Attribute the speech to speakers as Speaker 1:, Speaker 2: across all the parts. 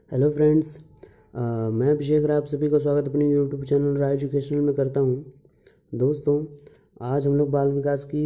Speaker 1: Hello friends, मैं अभिषेक राय आप सभी का स्वागत अपने यूट्यूब चैनल राय एजुकेशनल में करता हूं। दोस्तों, आज हम लोग बाल विकास की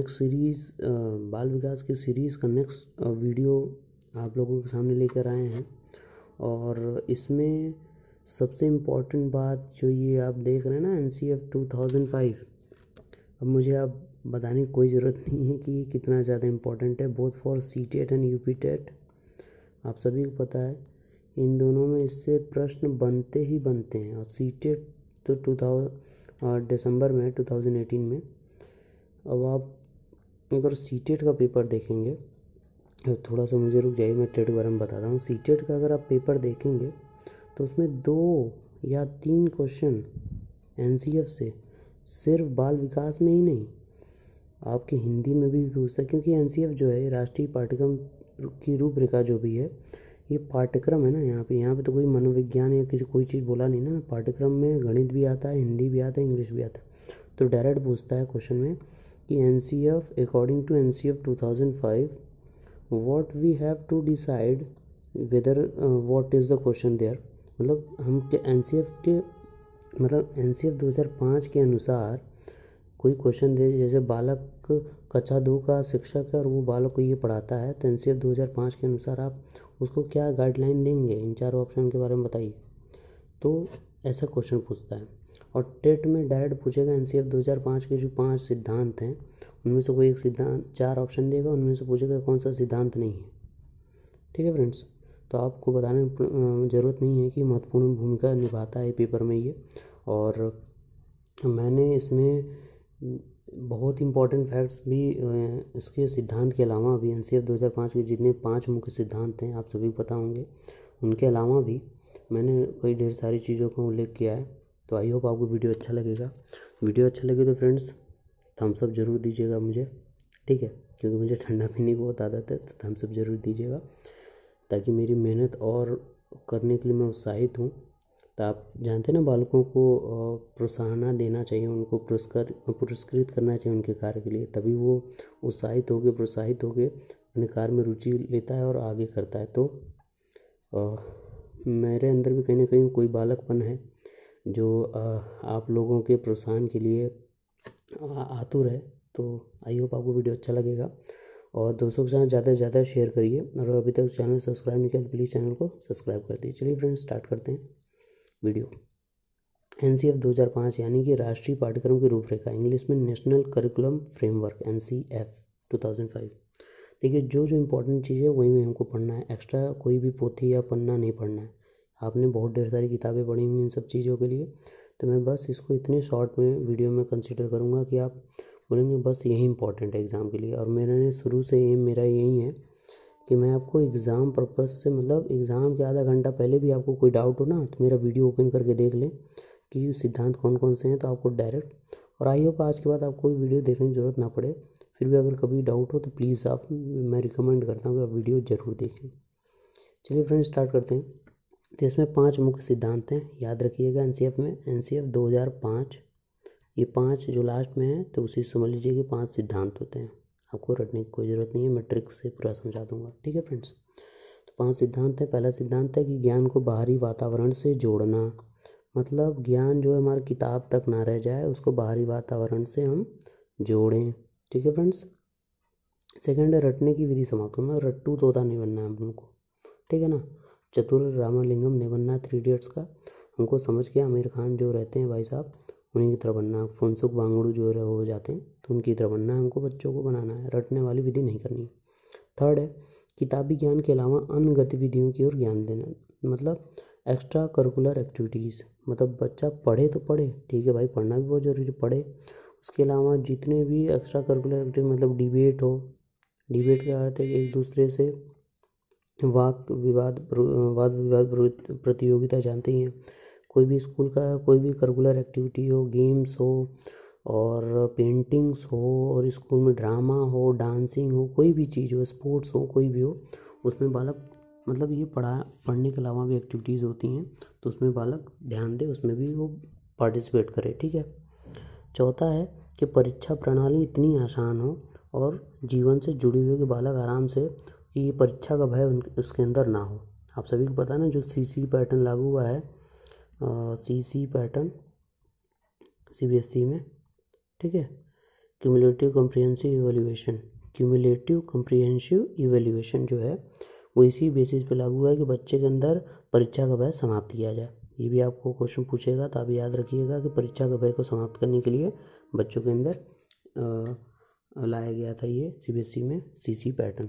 Speaker 1: सीरीज़ का नेक्स्ट वीडियो आप लोगों के सामने लेकर आए हैं। और इसमें सबसे इम्पोर्टेंट बात जो ये आप देख रहे हैं ना, NCF 2005। अब मुझे आप बताने की कोई ज़रूरत नहीं है कि ये कितना ज़्यादा इम्पोर्टेंट है, both for CTET and UPTET। आप सभी को पता है इन दोनों में इससे प्रश्न बनते ही बनते हैं। और CTET तो दिसंबर में 2018 में। अब आप अगर CTET का पेपर देखेंगे, तो थोड़ा सा मुझे रुक जाइए, मैं टेट के बारे में बताता हूँ। CTET का अगर आप पेपर देखेंगे तो उसमें 2 या 3 क्वेश्चन NCF से सिर्फ बाल विकास में ही नहीं, आपके हिंदी में भी पूछता है। क्योंकि NCF जो है राष्ट्रीय पाठ्यक्रम की रूपरेखा जो भी है, ये पाठ्यक्रम है ना। यहाँ पे तो कोई मनोविज्ञान या कोई चीज़ बोला नहीं ना। पाठ्यक्रम में गणित भी आता है, हिंदी भी आता है, इंग्लिश भी आता है। तो डायरेक्ट पूछता है क्वेश्चन में कि NCF according to NCF 2005 what we have to decide whether what is the question there. मतलब हम NCF 2005 के अनुसार कोई क्वेश्चन दे, जैसे बालक कक्षा 2 का शिक्षक है और वो बालक को ये पढ़ाता है, तो NCF 2005 के अनुसार आप उसको क्या गाइडलाइन देंगे, इन 4 ऑप्शन के बारे में बताइए। तो ऐसा क्वेश्चन पूछता है। और टेट में डायरेक्ट पूछेगा NCF 2005 के जो 5 सिद्धांत हैं उनमें से कोई एक सिद्धांत, 4 ऑप्शन देगा, उनमें से पूछेगा कौन सा सिद्धांत नहीं है। ठीक है फ्रेंड्स, तो आपको बताने की ज़रूरत नहीं है कि महत्वपूर्ण भूमिका निभाता है पेपर में ये। और मैंने इसमें बहुत इंपॉर्टेंट फैक्ट्स भी इसके सिद्धांत के अलावा भी NCF 2005 के जितने 5 मुख्य सिद्धांत हैं आप सभी को पता होंगे, उनके अलावा भी मैंने कई ढेर सारी चीज़ों का उल्लेख किया है। तो आई होप आपको वीडियो अच्छा लगेगा। वीडियो अच्छा लगे तो फ्रेंड्स थम्स अप ज़रूर दीजिएगा मुझे, ठीक है, क्योंकि मुझे ठंडा पीने की बहुत आदत है। तो थम्स अप ज़रूर दीजिएगा ताकि मेरी मेहनत और करने के लिए मैं उत्साहित हूँ। तो आप जानते हैं ना, बालकों को प्रोत्साहन देना चाहिए, उनको पुरस्कृत करना चाहिए उनके कार्य के लिए, तभी वो प्रोत्साहित होकर अपने कार्य में रुचि लेता है और आगे करता है। तो मेरे अंदर भी कहीं ना कहीं कोई बालकपन है जो आप लोगों के प्रोत्साहन के लिए आतुर है। तो आई होप आपको वीडियो अच्छा लगेगा और दोस्तों के साथ ज़्यादा से ज़्यादा शेयर करिए। और अभी तक चैनल सब्सक्राइब नहीं किया तो प्लीज़ चैनल को सब्सक्राइब कर दीजिए। चलिए फ्रेंड्स, स्टार्ट करते हैं वीडियो। NCF 2005 यानी कि राष्ट्रीय पाठ्यक्रम की रूपरेखा, इंग्लिश में नेशनल करिकुलम फ्रेमवर्क, NCF 2005। देखिए, जो इम्पोर्टेंट चीज़ है वही हमको पढ़ना है, एक्स्ट्रा कोई भी पोथी या पन्ना नहीं पढ़ना है। आपने बहुत ढेर सारी किताबें पढ़ी हुई इन सब चीज़ों के लिए। तो मैं बस इसको इतने शॉर्ट में वीडियो में कंसिडर करूँगा कि आप बोलेंगे बस यही इंपॉर्टेंट है एग्ज़ाम के लिए। और मैंने शुरू से मेरा यही है कि मैं आपको एग्ज़ाम पर्पज़ से, मतलब एग्ज़ाम के आधा घंटा पहले भी आपको कोई डाउट हो ना, तो मेरा वीडियो ओपन करके देख लें कि सिद्धांत कौन कौन से हैं, तो आपको डायरेक्ट। और आई होप आज के बाद आपको कोई वीडियो देखने की ज़रूरत ना पड़े। फिर भी अगर कभी डाउट हो तो प्लीज़ मैं रिकमेंड करता हूँ कि आप वीडियो ज़रूर देखें। चलिए फ्रेंड्स, स्टार्ट करते हैं। तो इसमें 5 मुख्य सिद्धांत हैं, याद रखिएगा। NCF 2005 ये 5 जो लास्ट में है, तो उसी समझ लीजिए कि 5 सिद्धांत होते हैं। आपको रटने की कोई ज़रूरत नहीं है, मैं ट्रिक से पूरा समझा दूंगा। ठीक है फ्रेंड्स, तो 5 सिद्धांत है। पहला सिद्धांत है कि ज्ञान को बाहरी वातावरण से जोड़ना, मतलब ज्ञान जो है हमारी किताब तक ना रह जाए, उसको बाहरी वातावरण से हम जोड़ें। ठीक है फ्रेंड्स। सेकंड है रटने की विधि समाप्त करना, रट्टू तोता नहीं बनना है हमको, ठीक है ना। चतुर रामालिंगम नहीं बनना है 3 इडियट्स का। हमको समझ के आमिर खान जो रहते हैं भाई साहब, उन्हीं की तरह बनना है। फुनसुक वांगड़ू जो हो जाते हैं तो उनकी तरह बनना है। हमको बच्चों को बनाना है, रटने वाली विधि नहीं करनी है। थर्ड है किताबी ज्ञान के अलावा अन्य गतिविधियों की ओर ज्ञान देना, मतलब एक्स्ट्रा करिकुलर एक्टिविटीज़। मतलब बच्चा पढ़े तो पढ़े, ठीक है भाई, पढ़ना भी बहुत ज़रूरी है, पढ़े। उसके अलावा जितने भी एक्स्ट्रा करिकुलर एक्टिविटी, मतलब डिबेट हो, डिबेट का अर्थ है एक दूसरे से वाद विवाद प्रतियोगिता, जानते ही हैं। कोई भी स्कूल का कोई भी करिकुलर एक्टिविटी हो, गेम्स हो और पेंटिंग्स हो, और स्कूल में ड्रामा हो, डांसिंग हो, कोई भी चीज़ हो, स्पोर्ट्स हो, कोई भी हो, उसमें बालक, मतलब ये पढ़ने के अलावा भी एक्टिविटीज़ होती हैं, तो उसमें बालक ध्यान दे, उसमें भी वो पार्टिसिपेट करे। ठीक है। चौथा है कि परीक्षा प्रणाली इतनी आसान हो और जीवन से जुड़ी हुई कि बालक आराम से, कि परीक्षा का भय उसके अंदर ना हो। आप सभी को पता है ना, जो CC पैटर्न लागू हुआ है, CC पैटर्न CBSE में, ठीक है, क्यूमुलेटिव कम्प्रिहेंसिव इवैल्यूएशन जो है वो इसी बेसिस पे लागू हुआ है कि बच्चे के अंदर परीक्षा का भय समाप्त किया जाए। ये भी आपको क्वेश्चन पूछेगा तो आप याद रखिएगा कि परीक्षा का भय को समाप्त करने के लिए बच्चों के अंदर लाया गया था ये CBSE में CC पैटर्न।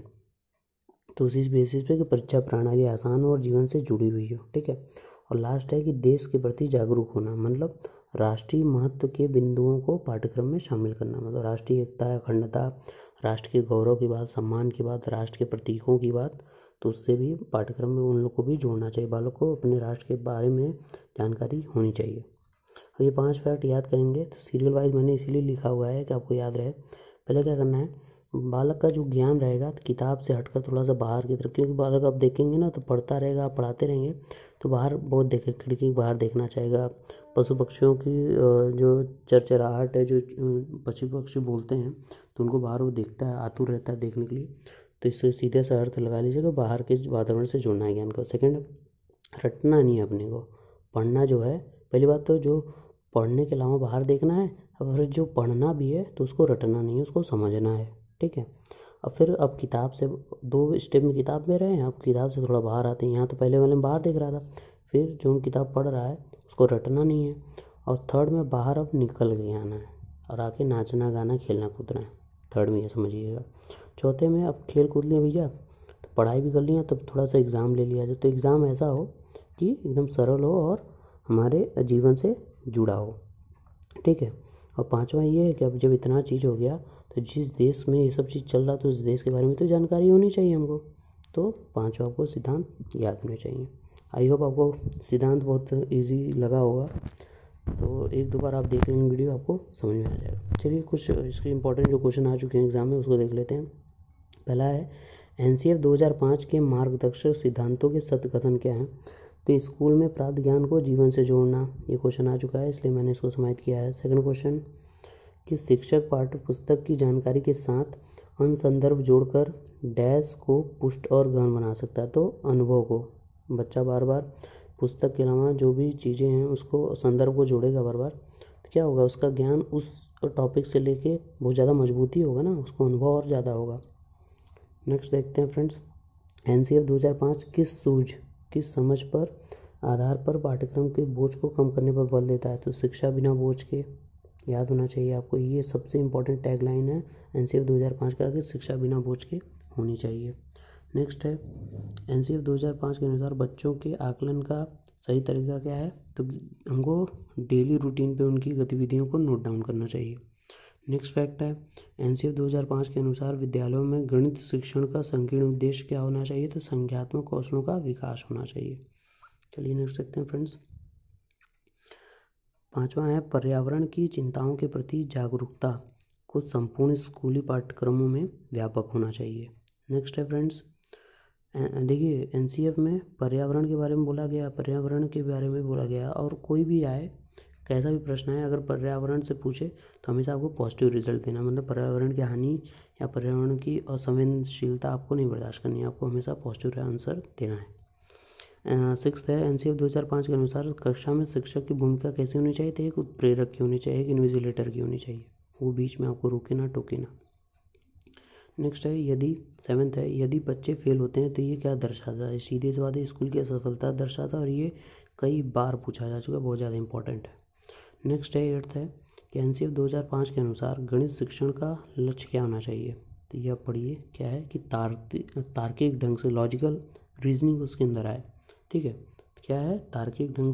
Speaker 1: तो उसी बेसिस पे कि परीक्षा प्रणाली आसान हो और जीवन से जुड़ी हुई हो, ठीक है। और लास्ट है कि देश के प्रति जागरूक होना, मतलब राष्ट्रीय महत्व के बिंदुओं को पाठ्यक्रम में शामिल करना, मतलब राष्ट्रीय एकता, अखंडता, राष्ट्र के गौरव की बात, सम्मान की बात, राष्ट्र के प्रतीकों की बात, तो उससे भी पाठ्यक्रम में उन लोग को भी जोड़ना चाहिए। बालक को अपने राष्ट्र के बारे में जानकारी होनी चाहिए। और ये 5 फैक्ट याद करेंगे तो सीरियल वाइज मैंने इसीलिए लिखा हुआ है कि आपको याद रहे। पहले क्या करना है, बालक का जो ज्ञान रहेगा तो किताब से हटकर थोड़ा सा बाहर की तरफ, क्योंकि बालक आप देखेंगे ना तो पढ़ता रहेगा, आप पढ़ाते रहेंगे तो बाहर बहुत देखे, खिड़की के बाहर देखना चाहेगा। पशु पक्षियों की जो चरचराहट है, जो पशु पक्षी बोलते हैं तो उनको बाहर वो देखता है, आतुर रहता है देखने के लिए। तो इससे सीधे सा अर्थ लगा लीजिएगा, बाहर के वातावरण से जोड़ना है ज्ञान को। सेकेंड, रटना नहीं है अपने को, पढ़ना जो है, पहली बात तो जो पढ़ने के अलावा बाहर देखना है, और जो पढ़ना भी है तो उसको रटना नहीं है, उसको समझना है, ठीक है। अब फिर अब किताब से 2 स्टेप में किताब में रहे हैं, अब किताब से थोड़ा बाहर आते हैं। यहाँ तो पहले वाले में बाहर देख रहा था, फिर जो किताब पढ़ रहा है उसको रटना नहीं है। और थर्ड में बाहर अब निकल के आना है और आके नाचना गाना खेलना कूदना है, थर्ड में ये समझिएगा। चौथे में अब खेल कूद लिया भैया, तो पढ़ाई भी कर लिया, तब थोड़ा सा एग्ज़ाम ले लिया जाए, तो एग्ज़ाम ऐसा हो कि एकदम सरल हो और हमारे जीवन से जुड़ा हो, ठीक है। और पांचवा ये है कि अब जब इतना चीज़ हो गया तो जिस देश में ये सब चीज़ चल रहा तो उस देश के बारे में तो जानकारी होनी चाहिए हमको, तो 5 आपको सिद्धांत याद होने चाहिए। आई होप आपको सिद्धांत बहुत इजी लगा होगा, तो 1-2 बार आप देख लेंगे वीडियो, आपको समझ में आ जाएगा। चलिए कुछ इसके इंपॉर्टेंट जो क्वेश्चन आ चुके हैं एग्जाम में उसको देख लेते हैं। पहला है NCF 2005 के मार्गदर्शक सिद्धांतों के सत्कथन क्या हैं। तो स्कूल में प्राप्त ज्ञान को जीवन से जोड़ना, ये क्वेश्चन आ चुका है इसलिए मैंने इसको समाहित किया है। सेकंड क्वेश्चन कि शिक्षक पाठ्य पुस्तक की जानकारी के साथ अन्य संदर्भ जोड़कर डैश को पुष्ट और गहन बना सकता है। तो अनुभव को बच्चा बार बार पुस्तक के अलावा जो भी चीज़ें हैं उसको संदर्भ को जोड़ेगा बार बार, तो क्या होगा, उसका ज्ञान उस टॉपिक से लेके बहुत ज़्यादा मजबूती होगा ना, उसको अनुभव और ज़्यादा होगा। नेक्स्ट देखते हैं फ्रेंड्स, NCF 2005 किस समझ पर आधार पर पाठ्यक्रम के बोझ को कम करने पर बल देता है। तो शिक्षा बिना बोझ के, याद होना चाहिए आपको, ये सबसे इम्पोर्टेंट टैगलाइन है NCF 2005 का कि शिक्षा बिना बोझ के होनी चाहिए। नेक्स्ट है NCF 2005 के अनुसार बच्चों के आकलन का सही तरीका क्या है। तो हमको डेली रूटीन पे उनकी गतिविधियों को नोट डाउन करना चाहिए। नेक्स्ट फैक्ट है NCF 2005 के अनुसार विद्यालयों में गणित शिक्षण का संकीर्ण उद्देश्य क्या होना चाहिए। तो संख्यात्मक कौशलों का विकास होना चाहिए। चलिए नेक्स्ट देखते हैं फ्रेंड्स, 5वां है पर्यावरण की चिंताओं के प्रति जागरूकता को संपूर्ण स्कूली पाठ्यक्रमों में व्यापक होना चाहिए। नेक्स्ट है फ्रेंड्स, देखिए NCF में पर्यावरण के बारे में बोला गया, पर्यावरण के बारे में बोला गया, और कोई भी आए कैसा भी प्रश्न आए अगर पर्यावरण से पूछे तो हमेशा आपको पॉजिटिव रिजल्ट देना, मतलब पर्यावरण की हानि या पर्यावरण की असंवेदनशीलता आपको नहीं बर्दाश्त करनी है, आपको हमेशा पॉजिटिव आंसर देना है। 6 है NCF 2005 के अनुसार कक्षा में शिक्षक की भूमिका कैसी होनी चाहिए। तो एक उत्प्रेरक की होनी चाहिए, एक इन्विजिलेटर की होनी चाहिए, वो बीच में आपको रोके ना टोके ना। नेक्स्ट है 7th है यदि बच्चे फेल होते हैं तो ये क्या दर्शाता है। सीधी सी बात है, स्कूल की असफलता दर्शाता है और ये कई बार पूछा जा चुका है, बहुत ज़्यादा इंपॉर्टेंट है। नेक्स्ट है 8th है कि NCF 2005 के अनुसार गणित शिक्षण का लक्ष्य क्या होना चाहिए। तो यह पढ़िए क्या है कि तार्किक ढंग से लॉजिकल रीजनिंग उसके अंदर आए, ठीक है। क्या है, तार्किक ढंग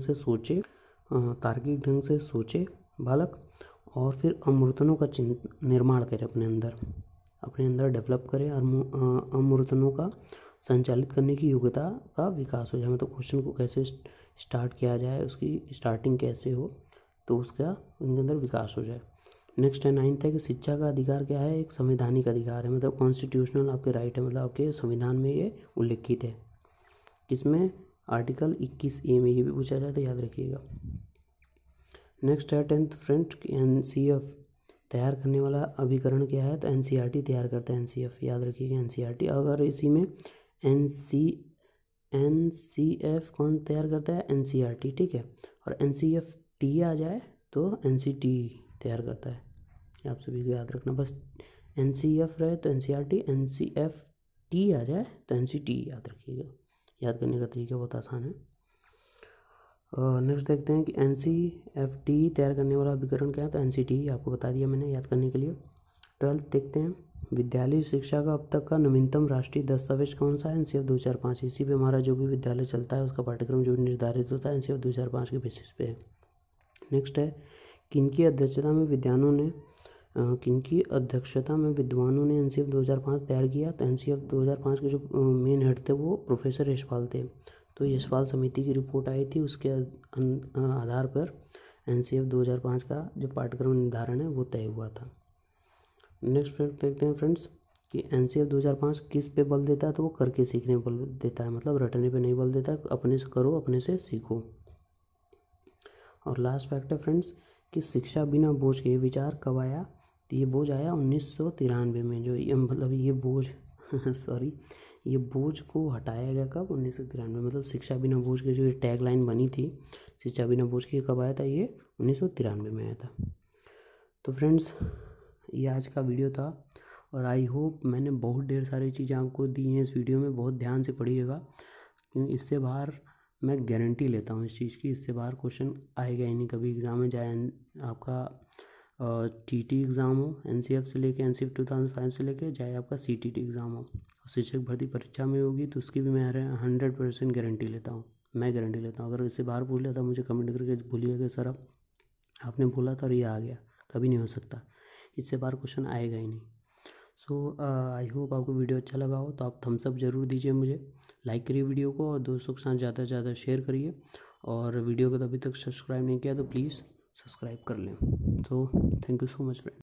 Speaker 1: से सोचे बालक, और फिर अमूर्तनों का निर्माण करे अपने अंदर डेवलप करे, और अमूर्तनों का संचालित करने की योग्यता का विकास हो जाए, मतलब क्वेश्चन को कैसे स्टार्ट किया जाए, उसकी स्टार्टिंग कैसे हो, तो उसका उनके अंदर विकास हो जाए। नेक्स्ट है 9th है कि शिक्षा का अधिकार क्या है। एक संवैधानिक अधिकार है, मतलब कॉन्स्टिट्यूशनल आपके राइट है, मतलब आपके संविधान में ये उल्लिखित है। किसमें, आर्टिकल 21A में, ये भी पूछा जाए तो याद रखिएगा। नेक्स्ट है 10th फ्रेंड, NCF तैयार करने वाला अभिकरण क्या है। तो NCERT तैयार करता है NCF, याद रखिएगा NCERT। अगर इसी में NCF कौन तैयार करता है? NCERT, ठीक है। और NCFT आ जाए तो NCT तैयार करता है। ये आप सभी को याद रखना, बस NCF रहे तो NCERT, NCFT आ जाए तो NCT याद रखिएगा। याद करने का तरीका बहुत आसान है। नेक्स्ट देखते हैं कि NCFT तैयार करने वाला अभिकरण क्या है, तो NCT आपको बता दिया मैंने याद करने के लिए। 12th देखते हैं, विद्यालय शिक्षा का अब तक का नवीनतम राष्ट्रीय दस्तावेज कौन सा है? NCF 2005। इसी पे हमारा जो भी विद्यालय चलता है उसका पाठ्यक्रम जो निर्धारित होता है NCF 2005 के बेसिस पे है। नेक्स्ट है, किनकी अध्यक्षता में विद्वानों ने NCF 2005 तैयार किया? तो NCF 2005 के जो मेन हेड थे वो प्रोफेसर यशपाल थे। तो यशपाल समिति की रिपोर्ट आई थी, उसके आधार पर NCF 2005 का जो पाठ्यक्रम निर्धारण है वो तय हुआ था। नेक्स्ट फैक्ट देखते हैं फ्रेंड्स कि NCF 2005 किस पे बल देता है? तो वो करके सीखने पे बल देता है, मतलब रटने पे नहीं बल देता, अपने से करो, अपने से सीखो। और लास्ट फैक्ट है फ्रेंड्स कि शिक्षा बिना बोझ के विचार कब आया? तो ये बोझ आया 1993 में। जो ये मतलब ये बोझ ये बोझ को हटाया गया कब? 1993 में। मतलब शिक्षा बिना बोझ के जो टैग लाइन बनी थी, शिक्षा बिना बोझ के, कब आया था? ये 1993 में आया था। तो फ्रेंड्स ये आज का वीडियो था और आई होप मैंने बहुत ढेर सारी चीज़ें आपको दी हैं इस वीडियो में। बहुत ध्यान से पढ़िएगा क्योंकि इससे बाहर मैं गारंटी लेता हूँ इस चीज़ की, इससे बाहर क्वेश्चन आएगा ही नहीं कभी एग्ज़ाम में, चाहे आपका TT एग्ज़ाम हो NCF से लेके NCF 2005 से लेके, चाहे आपका CTT एग्ज़ाम हो, शिक्षक भर्ती परीक्षा में होगी तो उसकी भी मैं 100% गारंटी लेता हूँ। मैं गारंटी लेता हूँ। अगर इससे बाहर पूछ लिया था मुझे कमेंट करके भूलिएगा सर आपने बोला था और ये आ गया, कभी नहीं हो सकता, इससे बाहर क्वेश्चन आएगा ही नहीं। सो आई होप आपको वीडियो अच्छा लगा हो तो आप थम्स अप ज़रूर दीजिए मुझे, लाइक करिए वीडियो को और दोस्तों के साथ ज़्यादा से ज़्यादा शेयर करिए। और वीडियो को अभी तक सब्सक्राइब नहीं किया तो प्लीज़ सब्सक्राइब कर लें। तो thank you so much friend.